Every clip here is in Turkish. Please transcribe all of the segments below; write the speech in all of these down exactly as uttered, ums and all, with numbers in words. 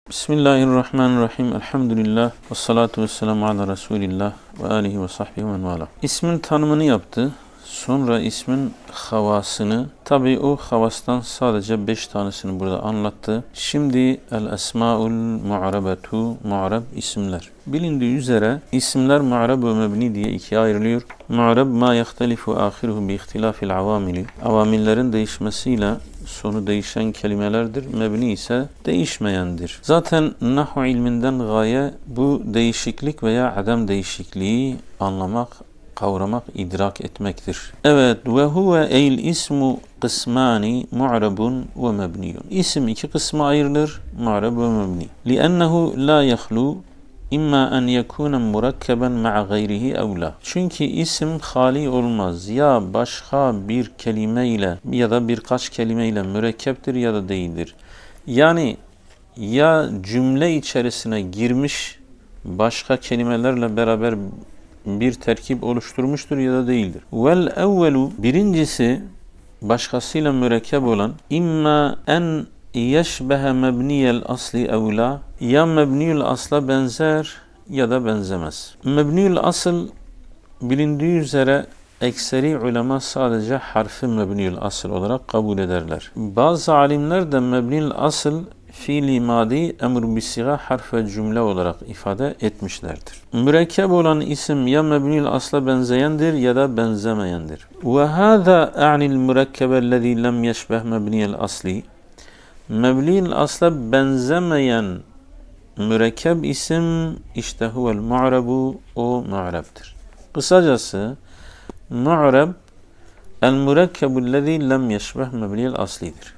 Bismillahirrahmanirrahim. Elhamdülillah. Ve salatu ve selamu ala Resulillah ve alihi ve sahbihi ve vala. İsmin tanımını yaptı. Sonra ismin havasını, tabi o havastan sadece beş tanesini burada anlattı. Şimdi el-esmaul mu'arabetu, mu'arab isimler. Bilindiği üzere isimler mu'arab ve mebni diye ikiye ayrılıyor. Mu'arab ma yahtelifu ahiruhu bi ihtilafil avamili. Avamillerin değişmesiyle sonu değişen kelimelerdir. Mebni ise değişmeyendir. Zaten nahu ilminden gaye bu değişiklik veya adam değişikliği anlamak, kavramak, idrak etmektir. Evet, ve huve eyl ismu kısmani mu'rabun ve mebniyun. İsim iki kısma ayrılır, mu'rab ve mebni. Li'ennehu la yahlu İmma en yekûne murakkeben ma'a gayrihi ev la. Çünkü isim hali olmaz. Ya başka bir kelimeyle ya da birkaç kelimeyle mürekkeptir ya da değildir. Yani ya cümle içerisine girmiş başka kelimelerle beraber bir terkip oluşturmuştur ya da değildir. Vel evvelu, birincisi başkasıyla mürekkep olan imma en yeşbehe mebniyel asli ev la, ya mebniyül asla benzer ya da benzemez. Mebniyül asıl bilindiği üzere ekseri ulema sadece harfi mebniyül asıl olarak kabul ederler. Bazı alimler de mebniyül asıl fiili madi emr bisiga harf ve cümle olarak ifade etmişlerdir. Mürekkep olan isim ya mebniyül asla benzeyendir ya da benzemeyendir. Ve hâzâ a'nil mürekkebellezî lem yeşbeh mebniyel asli. Mebniyül asla benzemeyen mürekkep isim işte huvel mu'rabu, o mu'rabdır. Kısacası mu'rab el mürekkebullezî lem yeşbeh mebniyel aslidir.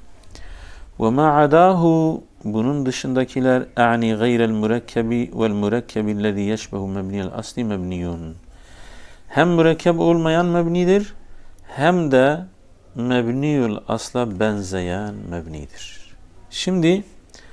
Ve ma adahu, bunun dışındakiler a'ni gayrel mürekkebi vel mürekkebillezî yeşbehu mebniyel asli mebniyun. Hem mürekkep olmayan mebnidir hem de mebniyül asla benzeyen mebnidir. Şimdi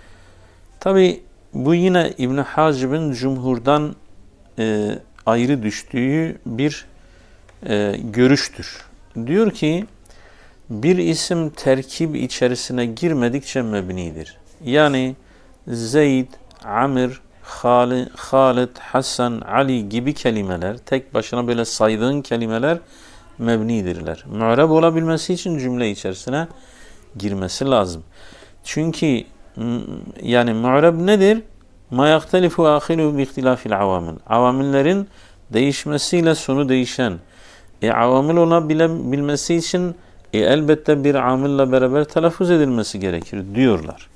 tabi bu yine İbn Hacib'in cumhurdan e, ayrı düştüğü bir e, görüştür. Diyor ki bir isim terkib içerisine girmedikçe mebnidir. Yani Zeyd, Amr, Halid, Halid, Hasan, Ali gibi kelimeler, tek başına böyle saydığın kelimeler mebnidirler. Mu'rab olabilmesi için cümle içerisine girmesi lazım. Çünkü yani mu'rab nedir? Ma yahtelifu ahiru bi ihtilafil avamil. Avamillerin değişmesiyle sonu değişen. E avamil olabilmesi için e, elbette bir amille beraber telaffuz edilmesi gerekir diyorlar.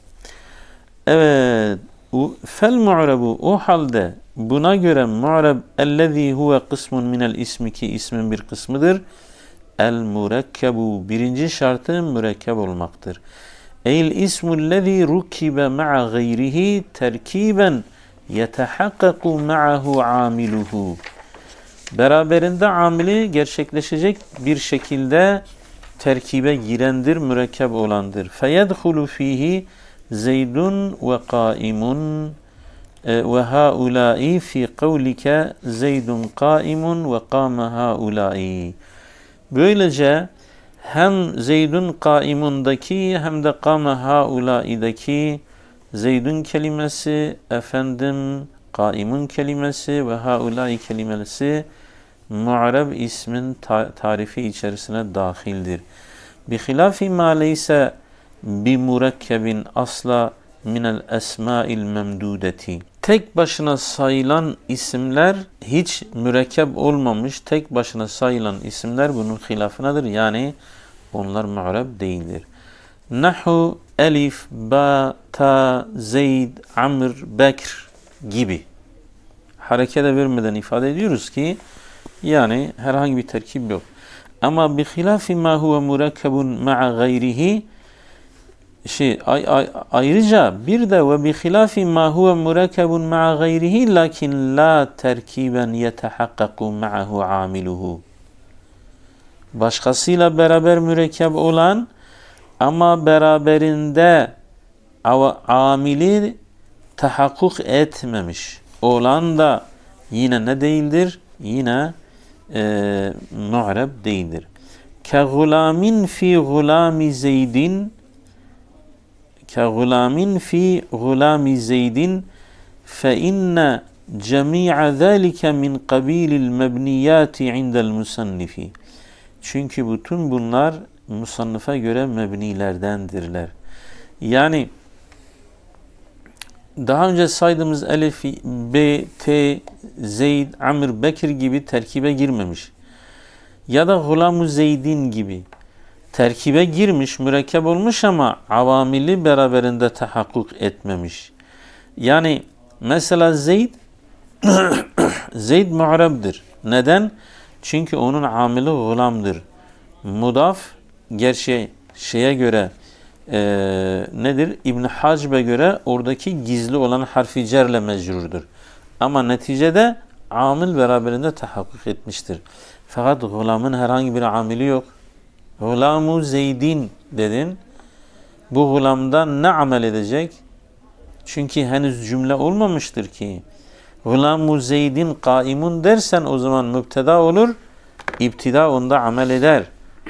Evet. Fel mu'rabu, o halde buna göre mu'rab ellezî huve kısmun minel ismi, ki ismin bir kısmıdır. El mürekkebu, birinci şartı mürekkep olmaktır. Eyl ismullezî rukkibe ma'a gayrihi terkiben yetehakkaku ma'ahu amiluhu. Beraberinde amili gerçekleşecek bir şekilde terkibe girendir, mürekkep olandır. Feyedhulu fihi Zeydun ve kaimun ve haulâi fi kavlike Zeydun kaimun ve kâme haulâi. Böylece hem Zeydun kaimundaki hem de kâme haulâideki Zeydun kelimesi, efendim kaimun kelimesi ve haulâi kelimesi mu'rab ismin tarifi içerisine dahildir. Bihilafi ma leyse bi murekkebin asla minel esma'il memdudeti. Tek başına sayılan isimler, hiç mürekkep olmamış tek başına sayılan isimler bunun hilafınadır. Yani onlar mu'rab değildir. Nahu, elif, ba, ta, zeyd, amr, bekr gibi. Harekete vermeden ifade ediyoruz ki yani herhangi bir terkip yok. Ama bi hilafi ma huve murekkebun ma'a gayrihi, şey ay, ay, ayrıca bir de ve bi hilafi ma huve murekkebun ma'a gayrihi lakin la terkiben yetehakkaku ma'ahu amiluhu. Başkasıyla beraber mürekkep olan ama beraberinde amili tahakkuk etmemiş olan da yine ne değildir? Yine e, mu'rab değildir. Ke gulamin fi gulami Zeydin, ke gulamin fi gulami Zeydin fe inne cemi'a zâlike min kabilil mebniyâti indel musannifi. Çünkü bütün bunlar musannife göre mebnilerdendirler. Yani daha önce saydığımız Elif, B, T, Zeyd, Amr, Bekir gibi terkibe girmemiş. Ya da Gulam-ı Zeydin gibi terkibe girmiş, mürekkep olmuş ama avamili beraberinde tahakkuk etmemiş. Yani mesela Zeyd Zeyd mu'rabdır. Neden? Çünkü onun amili gulamdır. Mudaf gerçi şeye göre e, nedir? İbn Hacb'e göre oradaki gizli olan harfi cerle mecrurdur. Ama neticede amil beraberinde tahakkuk etmiştir. Fakat gulamın herhangi bir amili yok. Gulam-ı Zeydin dedin. Bu gulamdan ne amel edecek? Çünkü henüz cümle olmamıştır ki. Gulam-ı Zeydin kaimun dersen o zaman mübteda olur. İbtida onda amel eder.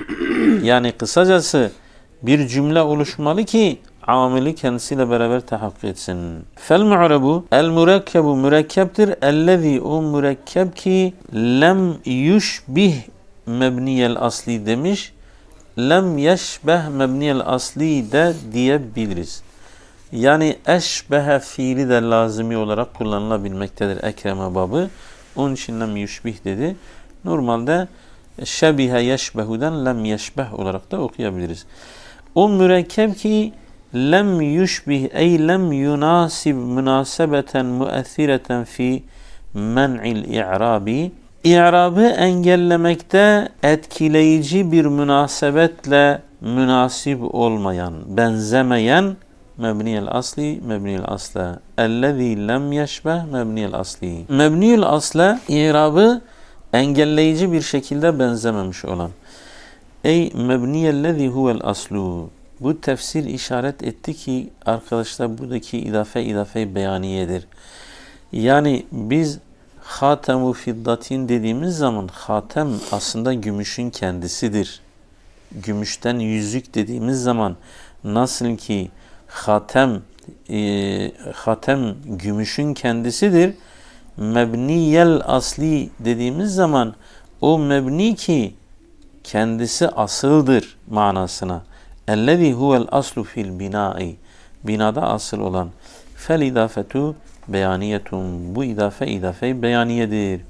Yani kısacası bir cümle oluşmalı ki amili kendisiyle beraber tahakkuk etsin. Fel mu'rebu el mürekkebu mürekkeptir. Ellezî o mürekkep ki lem yushbih mebniyel asli demiş. Lem yeşbeh mebniyel asli de diyebiliriz. Yani eşbehe fiili de lazimi olarak kullanılabilmektedir ekreme babı. Onun için lem yushbih dedi. Normalde şebihe yeşbehuden lem yeşbeh olarak da okuyabiliriz. O mürekkep ki lem yushbih ey lem yunasib münasebeten müessireten fi men'il i'rabi. İ'rabı engellemekte etkileyici bir münasebetle münasip olmayan, benzemeyen mebniyel asli, mebniyel asla. Ellezî lem yeşbeh mebniyel asli. Mebniyel asla, i'rabı engelleyici bir şekilde benzememiş olan. Ey mebniyellezî huvel aslu. Bu tefsir işaret etti ki arkadaşlar buradaki idafe idafe beyaniyedir. Yani biz Hatemu fiddatin dediğimiz zaman hatem aslında gümüşün kendisidir. Gümüşten yüzük dediğimiz zaman nasıl ki hatem e, hatem gümüşün kendisidir. Mebniyel asli dediğimiz zaman o mebni ki kendisi asıldır manasına. Ellezî huvel aslu fil binâi. Binada asıl olan. Fel idafetu beyaniyetun. Bu idafe idafe beyaniyedir.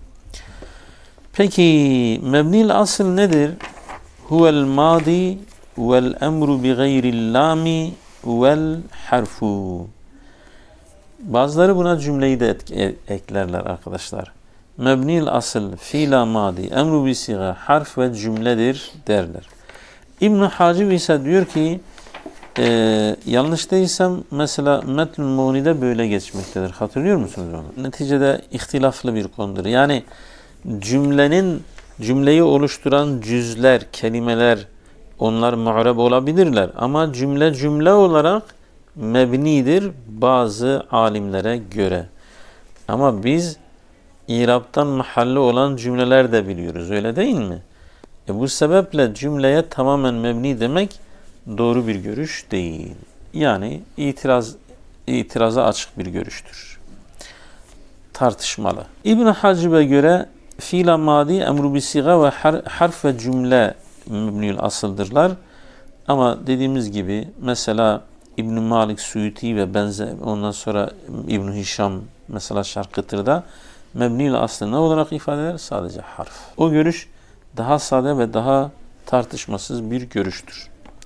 Peki mebnil asıl nedir? Huvel madi vel emru bi gayril lami vel harfu. Bazıları buna cümleyi de eklerler arkadaşlar. Mebnil asıl fiila madi emru bi siga harf ve cümledir derler. İbn Hacib ise diyor ki e, yanlış değilsem mesela Metnül Muğni'de böyle geçmektedir. Hatırlıyor musunuz onu? Neticede ihtilaflı bir konudur. Yani cümlenin cümleyi oluşturan cüzler, kelimeler onlar mu'rab olabilirler ama cümle cümle olarak mebnidir bazı alimlere göre. Ama biz İrab'tan mahalli olan cümleler de biliyoruz. Öyle değil mi? E bu sebeple cümleye tamamen mebni demek doğru bir görüş değil. Yani itiraz itiraza açık bir görüştür. Tartışmalı. İbn Hacib'e göre fiil madi emru bi siga ve harf ve cümle mebniül asıldırlar. Ama dediğimiz gibi mesela İbn Malik Suyuti ve benzer ondan sonra İbn Hişam mesela Şarkıtır'da mebniül aslı ne olarak ifade eder? Sadece harf. O görüş daha sade ve daha tartışmasız bir görüştür.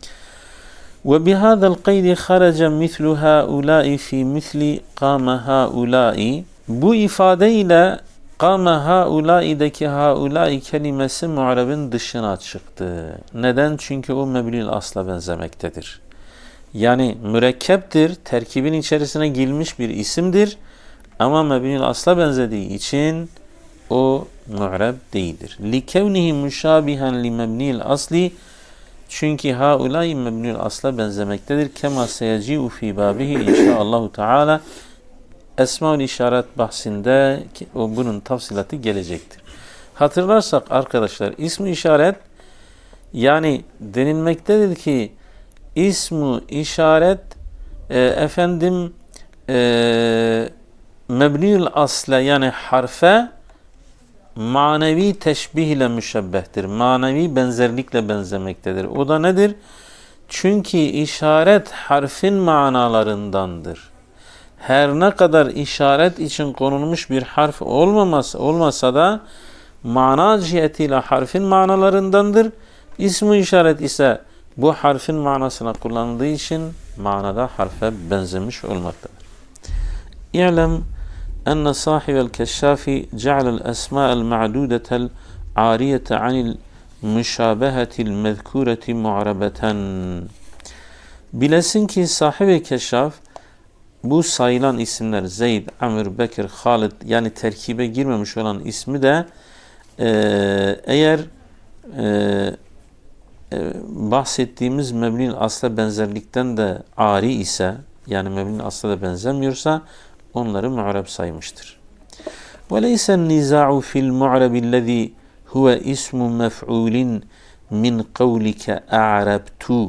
Ve bihâzel kaydi haraca mislu hâulâi fî misli kâme hâulâi. Bu ifadeyle kâme hâulâi'deki hâulâi kelimesi mu'rabın dışına çıktı. Neden? Çünkü o mebniül asla benzemektedir. Yani mürekkeptir, terkibin içerisine girmiş bir isimdir. Ama mebniül asla benzediği için o mu'rab değildir. Likevnihi müşabihen li mebniil asli. Çünkü haulâi mebniül asla benzemektedir. Kema seyeci'u fî bâbihi inşaallahu teâlâ. Esma-ül işaret bahsinde o bunun tafsilatı gelecektir. Hatırlarsak arkadaşlar ismi işaret yani denilmektedir ki ismi işaret e, efendim e, mebniül asle yani harfe manevi teşbih ile müşebbehtir. Manevi benzerlikle benzemektedir. O da nedir? Çünkü işaret harfin manalarındandır. Her ne kadar işaret için konulmuş bir harf olmaması olmasa da mana cihetiyle harfin manalarındandır. İsmi işaret ise bu harfin manasına kullanıldığı için manada harfe benzemiş olmaktadır. İ'lem enne sahibel keşşafi ce'alel esma'el ma'dudetel ariyete anil müşabehetil mezkureti mu'arabeten. Bilesin ki sahibi keşşaf bu sayılan isimler Zeyd, Amr, Bekir, Halid yani terkibe girmemiş olan ismi de e, eğer e, e, bahsettiğimiz mebni'l asla benzerlikten de ari ise yani mebni'l asla da benzemiyorsa onları mu'rab saymıştır. وَلَيْسَ النِّزَاعُ فِي الْمُعْرَبِ الَّذ۪ي هُوَ اِسْمُ مَفْعُولٍ مِنْ قَوْلِكَ اَعْرَبْتُ.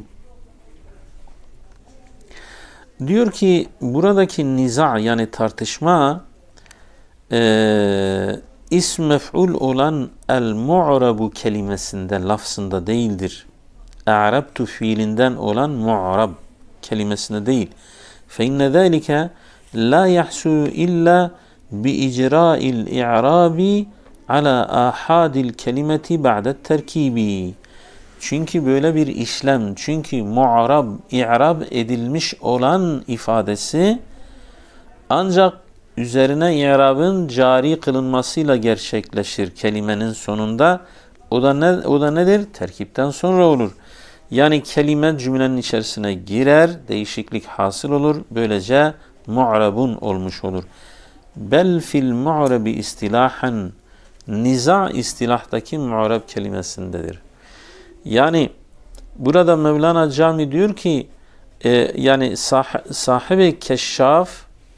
Diyor ki buradaki niza yani tartışma e, ism mef'ul olan el-mu'rabu kelimesinde, lafzında değildir. E'rabtu fiilinden olan mu'rab kelimesinde değil. فَاِنَّ ذَٰلِكَ لَا يَحْسُوا إِلَّا بِإِجْرَاءِ الْاِعْرَابِ عَلَى آحَادِ الْكَلِمَةِ بَعْدَ التَّرْكِيبِ. Çünkü böyle bir işlem, çünkü mu'rab, i'rab edilmiş olan ifadesi ancak üzerine i'rabın cari kılınmasıyla gerçekleşir kelimenin sonunda. O da ne, o da nedir? Terkipten sonra olur. Yani kelime cümlenin içerisine girer, değişiklik hasıl olur. Böylece mu'rabun olmuş olur. Bel fil mu'rabi istilahan, niza istilahtaki mu'rab kelimesindedir. Yani burada Mevlana Cami diyor ki e, yani sah sahibi keşşaf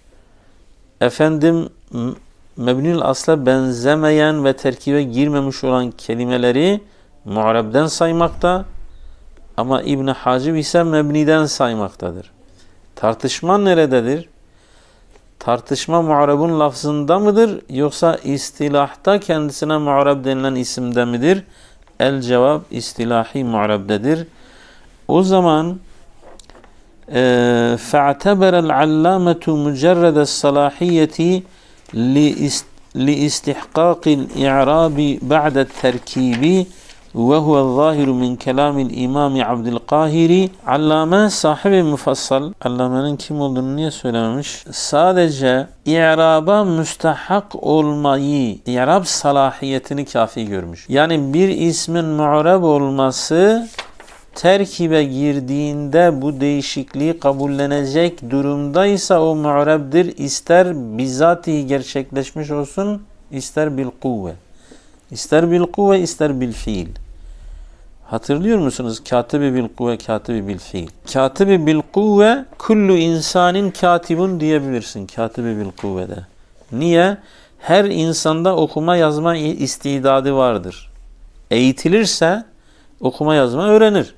efendim mebni'l asla benzemeyen ve terkibe girmemiş olan kelimeleri mu'rabden saymakta ama İbn Hacib ise mebniden saymaktadır. Tartışma nerededir? Tartışma mu'rabun lafzında mıdır yoksa istilahta kendisine mu'rab denilen isimde midir? El cevap istilahi mu'rabdedir. O zaman فَاَعْتَبَرَ الْعَلَّامَةُ مُجَرَّدَ الصَّلَاحِيَّةِ لِاِسْتِحْقَاقِ الْاِعْرَابِ بَعْدَ التَّرْكِيبِ وَهُوَ الظَّاهِرُ مِنْ كَلَامِ الْاِمَامِ عَبْدِ الْقَاهِرِ. Allame sahibi mufassal, Allame'nin kim olduğunu niye söylememiş? Sadece i'raba müstahak olmayı, i'rab salahiyetini kafi görmüş. Yani bir ismin mu'rab olması terkibe girdiğinde bu değişikliği kabullenecek durumdaysa o mu'rabdir. İster bizatihi gerçekleşmiş olsun, ister bil kuvve. İster bil kuvve, ister bil fiil. Hatırlıyor musunuz? Katibi bil kuvve, katibi bil fiil. Katibi bil kuvve, kullu insanin katibun diyebilirsin. Katibi bil kuvvede. Niye? Her insanda okuma yazma istidadı vardır. Eğitilirse okuma yazma öğrenir.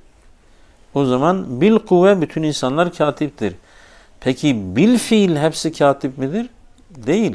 O zaman bil kuvve bütün insanlar katiptir. Peki bil fiil hepsi katip midir? Değil.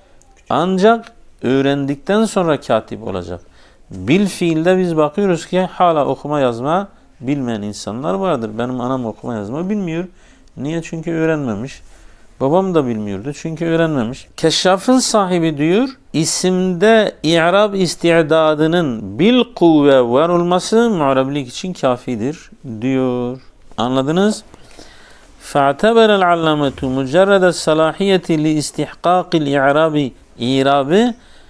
Ancak öğrendikten sonra katip olacak. Bil fiilde biz bakıyoruz ki hala okuma yazma bilmeyen insanlar vardır. Benim anam okuma yazma bilmiyor. Niye? Çünkü öğrenmemiş. Babam da bilmiyordu. Çünkü öğrenmemiş. Keşşafın sahibi diyor, isimde i'rab istidadının bil kuvve var olması mu'rablik için kafidir diyor. Anladınız? فَاَعْتَبَرَ الْعَلَّمَةُ مُجَرَّدَ السَّلَاحِيَةِ لِاِسْتِحْقَاقِ الْاِعْرَابِ İrabı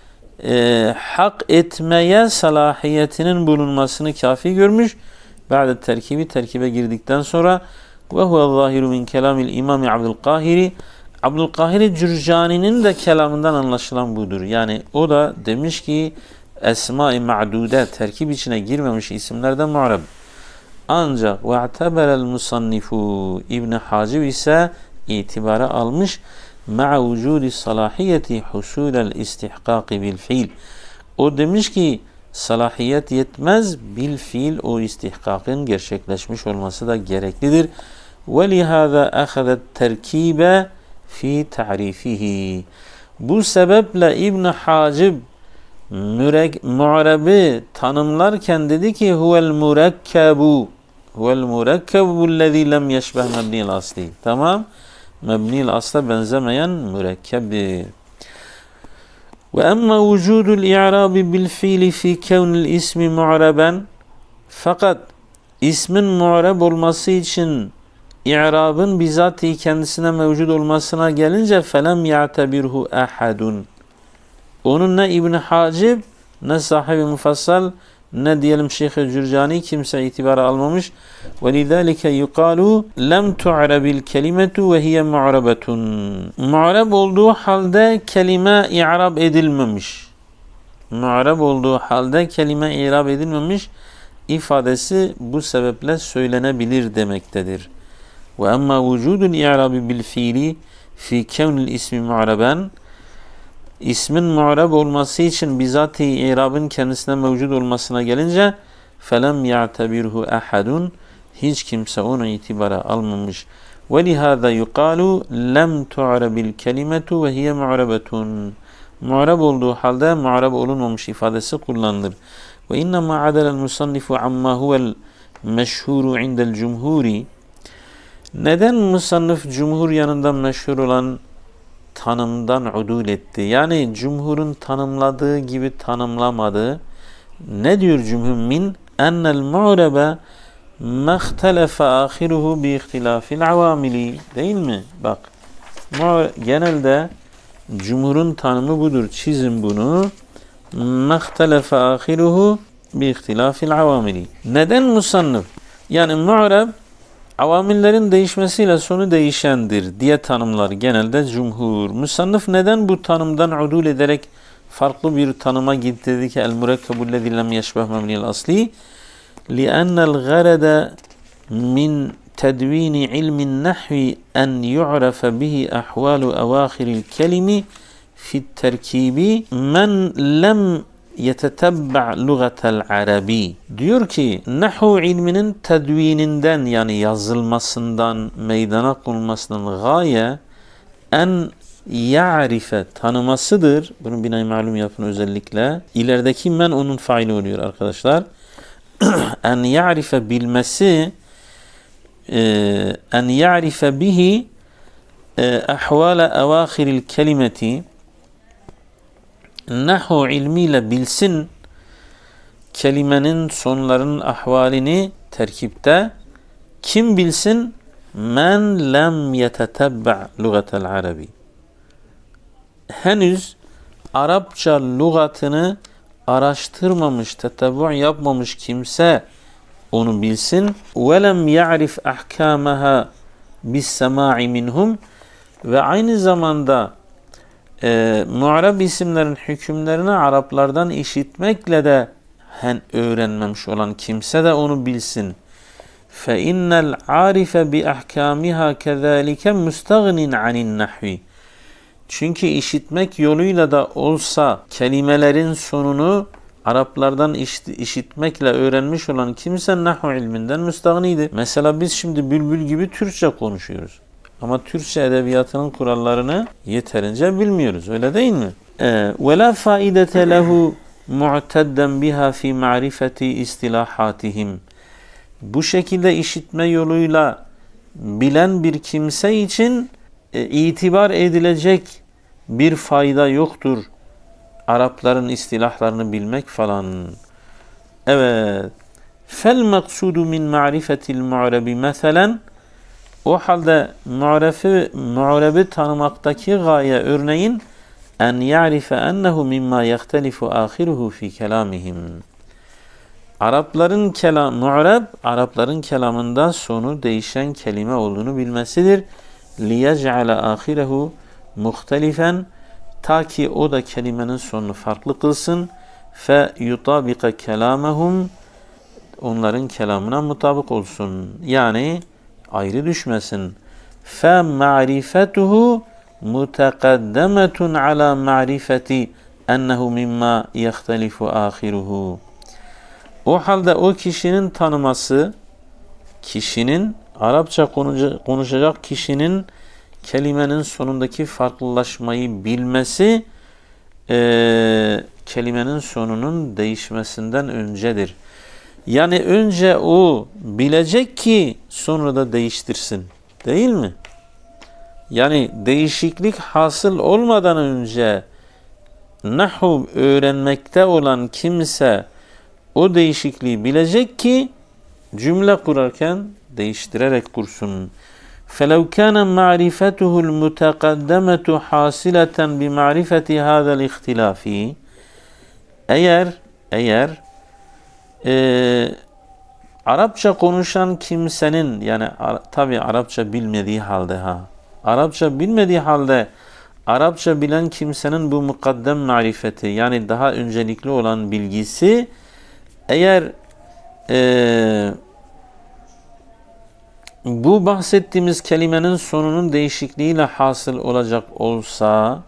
e, hak etmeye salahiyetinin bulunmasını kafi görmüş. Ba'de terkibi terkibe girdikten sonra ve huve zahiru min kelamil imami Abdülkahiri. Abdülkahiri Cürcani'nin de kelamından anlaşılan budur. Yani o da demiş ki esma-i ma'dude terkib içine girmemiş isimlerden mu'rab. Ancak ve'teberel musannifu İbn Hacib ise itibara almış ma'a vücudi salahiyeti husulel istihkaki bil fiil. O demiş ki salahiyet yetmez, bil fiil o istihkakın gerçekleşmiş olması da gereklidir. وَلِهَذَا أَخَذَ التَّرْكِيبَ fi ta'rifihi. Bu sebeple İbn Hacib mu'rabi tanımlarken dedi ki huvel murakkabu huvel murakkabu lezî lem yeşbeh mebnil asli. Tamam. Mebnil asla benzemeyen mürekkebdir. Ve emma vücudul i'rabi bil fiili fi kevnil ismi mu'raben, fakat ismin mu'rab olması için i'rabın bizatihi kendisine mevcut olmasına gelince felem ya'tebirhu ahadun. Onun ne İbn Hacib, ne sahibi mufassal, ne diyelim Şeyh-i Cürcani kimse itibara almamış. وَلِذَٰلِكَ يُقَالُوا لَمْ تُعْرَبِ الْكَلِمَةُ وَهِيَ مُعْرَبَةٌ. Mu'rab olduğu halde kelime i'rab edilmemiş. Mu'rab olduğu halde kelime i'rab edilmemiş ifadesi bu sebeple söylenebilir demektedir. وَأَمَّا وُجُودُ الْاِعْرَابِ بِالْفِيلِ فِي كَوْنِ الْاِسْمِ مُعْرَبًا. İsmin mu'rab olması için bizatihi i'rabın kendisine mevcut olmasına gelince felem ya'tebirhu ahadun, hiç kimse onu itibara almamış. وَلِهَذَا يُقَالُوا لَمْ تُعْرَبِ الْكَلِمَةُ وَهِيَ مُعْرَبَةٌ. Mu'rab olduğu halde mu'rab olunmamış ifadesi kullanılır. وَاِنَّمَا عَدَلَ الْمُصَنِّفُ عَمَّا هُوَ الْمَشْهُورُ عِنْدَ الْجُمْهُورِ. Neden musannif cumhur yanında meşhur olan tanımdan udul etti? Yani cumhurun tanımladığı gibi tanımlamadı. Ne diyor cumhur? Min ennel mu'rebe mehtelefe ahiruhu bi ihtilafil avamili. Değil mi? Bak. Genelde cumhurun tanımı budur. Çizin bunu. Mehtelefe ahiruhu bi ihtilafil avamili. Neden musannif? Yani mu'reb avamillerin değişmesiyle sonu değişendir diye tanımlar genelde cumhur. Musannif neden bu tanımdan udul ederek farklı bir tanıma gitti, dedi ki el-murekkebu lezî lem yeşbeh mebnil asli li'ennel garede min tedvini ilmin nahvi en yu'rafe bihi ahvalu evâhiril kelimi fit terkibi men lem yetetebba lugatel arabi. Diyor ki nahu ilminin tedvininden, yani yazılmasından, meydana konulmasından gaye en ya'rife tanımasıdır. Bunu binayı malum yapın özellikle. İlerideki men onun faili oluyor arkadaşlar. En ya'rife bilmesi, en ya'rife bihi ahvale evâhiril kelimeti, nahu ilmiyle bilsin kelimenin sonlarının ahvalini terkipte. Kim bilsin? Men lem yetetebba lugatel arabi. Henüz Arapça lügatını araştırmamış, tetebbu yapmamış kimse onu bilsin. Ve lem ya'rif ahkamaha bis sema'i minhum. Ve aynı zamanda E, mu'rab isimlerin hükümlerini Araplardan işitmekle de hen öğrenmemiş olan kimse de onu bilsin. Fe innel arife bi ahkamiha kezalike mustagnin anin nahvi. Çünkü işitmek yoluyla da olsa kelimelerin sonunu Araplardan işitmekle öğrenmiş olan kimse nahvu ilminden müstagnidir. Mesela biz şimdi bülbül gibi Türkçe konuşuyoruz. Ama Türkçe edebiyatının kurallarını yeterince bilmiyoruz. Öyle değil mi? وَلَا فَائِدَةَ لَهُ مُعْتَدًّا بِهَا فِي مَعْرِفَةِ إِسْتِلَاحَاتِهِمْ. Bu şekilde işitme yoluyla bilen bir kimse için e, itibar edilecek bir fayda yoktur. Arapların istilahlarını bilmek falan. Evet. فَالْمَقْسُودُ مِنْ مَعْرِفَةِ الْمُعْرَبِ مَثَلًا. O halde mu'refi, mu'rebi tanımaktaki gaye örneğin en ya'rife ennehu mimma yehtelifu ahiruhu fi kelamihim. Arapların kelam, mu'reb, Arapların kelamında sonu değişen kelime olduğunu bilmesidir. Liyec'ale ahirehu muhtelifen, ta ki o da kelimenin sonunu farklı kılsın. Fe yutabika kelamehum, onların kelamına mutabık olsun. Yani ayrı düşmesin. Fe ma'rifetuhu mutekaddemetun ala ma'rifeti ennehu mimma yehtelifu ahiruhu. O halde o kişinin tanıması, kişinin Arapça konuşacak kişinin kelimenin sonundaki farklılaşmayı bilmesi e, kelimenin sonunun değişmesinden öncedir. Yani önce o bilecek ki sonra da değiştirsin. Değil mi? Yani değişiklik hasıl olmadan önce nahv öğrenmekte olan kimse o değişikliği bilecek ki cümle kurarken değiştirerek kursun. فَلَوْ كَانَ مَعْرِفَتُهُ الْمُتَقَدَّمَةُ حَاصِلَةً بِمَعْرِفَةِ هَذَا الْاِخْتِلَافِ Eğer, eğer e, Arapça konuşan kimsenin, yani tabi Arapça bilmediği halde ha, Arapça bilmediği halde Arapça bilen kimsenin bu mukaddem marifeti, yani daha öncelikli olan bilgisi, eğer e, bu bahsettiğimiz kelimenin sonunun değişikliğiyle hasıl olacak olsa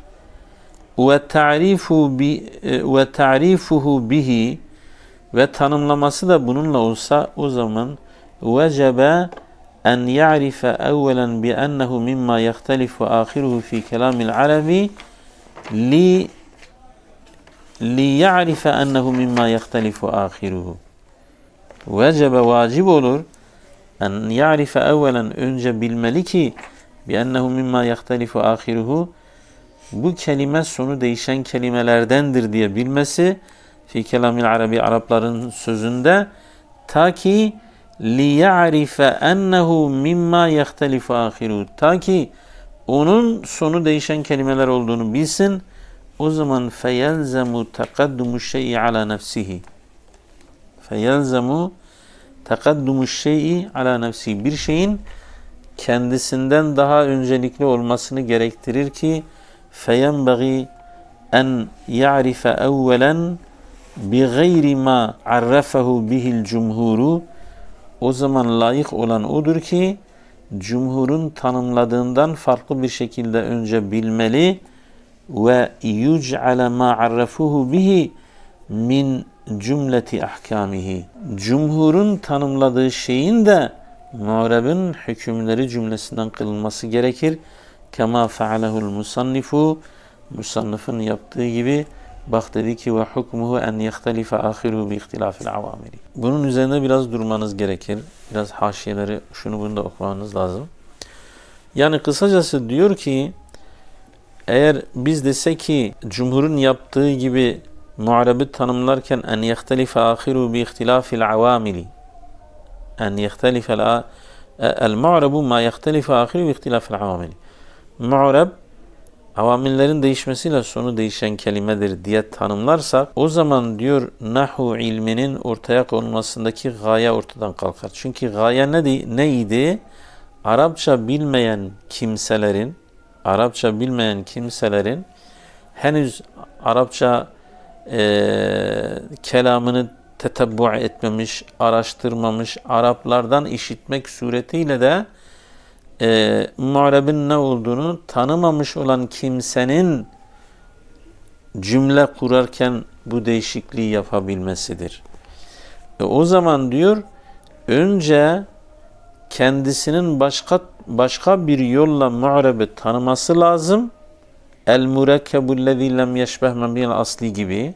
ve ta'rifu bi ve ta'rifuhu bihi ve tanımlaması da bununla olsa, o zaman vecebe en ya'rife evvelen bi ennehu mimma yahtelifu ahiruhu fi kelamil arabi li li ya'rife ennehu mimma yahtelifu ahiruhu. Vecebe, vacip olur, en ya'rife evvelen, önce bilmeli ki bi ennehu mimma yahtelifu ahiruhu, bu kelime sonu değişen kelimelerdendir diye bilmesi fi kelamil arabi, Arapların sözünde, ta ki li ya'rife ennehu mimma yahtelifu ahiruhu, ta ki onun sonu değişen kelimeler olduğunu bilsin. O zaman feyelzemu takaddumu şey'i ala nefsihi. Feyelzemu takaddumu şey'i ala nefsihi. Bir şeyin kendisinden daha öncelikli olmasını gerektirir ki feyenbagi en ya'rife evvelen bi gayri ma arrafahu bihil cumhuru. O zaman layık olan odur ki cumhurun tanımladığından farklı bir şekilde önce bilmeli ve yuc'ale ma arrafuhu bihi min cümleti ahkamihi. Cumhurun tanımladığı şeyin de mu'rebin hükümleri cümlesinden kılınması gerekir. Kema fealehul musannifu, musannifin yaptığı gibi. Bak dedi ki ve hukmuhu en yehtelife ahiruhu bi ihtilafil avamili. Bunun üzerine biraz durmanız gerekir. Biraz haşiyeleri, şunu bunu da okumanız lazım. Yani kısacası diyor ki, eğer biz dese ki cumhurun yaptığı gibi mu'rebi tanımlarken en yehtelife ahiruhu bi ihtilafil avamili, en yehtelife el mu'rebu ma yehtelife ahiruhu bi ihtilafil avamili. Mu'reb avamillerin değişmesiyle sonu değişen kelimedir diye tanımlarsak, o zaman diyor nahu ilminin ortaya konulmasındaki gaye ortadan kalkar. Çünkü gaye neydi? neydi? Arapça bilmeyen kimselerin, Arapça bilmeyen kimselerin henüz Arapça e, kelamını tetebbu etmemiş, araştırmamış, Araplardan işitmek suretiyle de E, mu'rebin ne olduğunu tanımamış olan kimsenin cümle kurarken bu değişikliği yapabilmesidir. E, o zaman diyor, önce kendisinin başka başka bir yolla mu'rebi tanıması lazım. El murekkebullezî lem yeşbeh mebniyel asli gibi.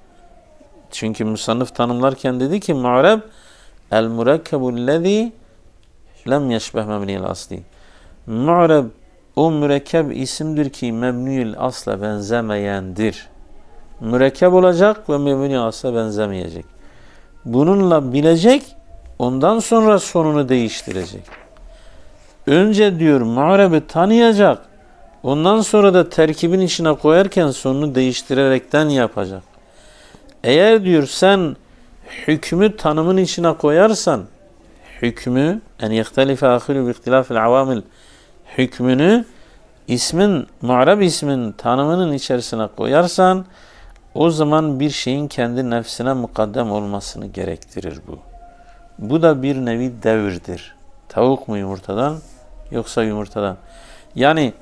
Çünkü musannif tanımlarken dedi ki mu'reb el murekkebullezî lem yeşbeh mebniyel asli. Mu'reb o mürekkep isimdir ki mebniyel asla benzemeyendir. Mürekkep olacak ve mebniyel asla benzemeyecek. Bununla bilecek, ondan sonra sonunu değiştirecek. Önce diyor mu'rebi tanıyacak, ondan sonra da terkibin içine koyarken sonunu değiştirerekten yapacak. Eğer diyor sen hükmü tanımın içine koyarsan, hükmü en yehtelife ahiru bi ihtilafil avamil hükmünü ismin, mu'reb ismin tanımının içerisine koyarsan, o zaman bir şeyin kendi nefsine mukaddem olmasını gerektirir bu. Bu da bir nevi devirdir. Tavuk mu yumurtadan yoksa yumurtadan? Yani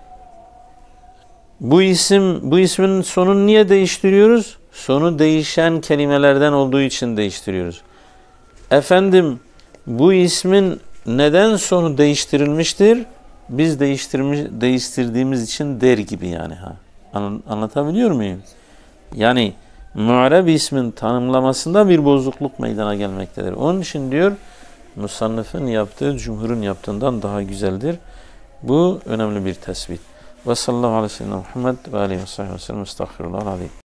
bu isim, bu ismin sonunu niye değiştiriyoruz? Sonu değişen kelimelerden olduğu için değiştiriyoruz. Efendim, bu ismin neden sonu değiştirilmiştir? Biz değiştirmiş, değiştirdiğimiz için der gibi yani. Ha. An, anlatabiliyor muyum? Yani mu'rab ismin tanımlamasında bir bozukluk meydana gelmektedir. Onun için diyor musannifin yaptığı cumhurun yaptığından daha güzeldir. Bu önemli bir tespit. Ve sallallahu aleyhi ve sellem Muhammed ve aleyhi ve sellem estağfirullah aleyhi.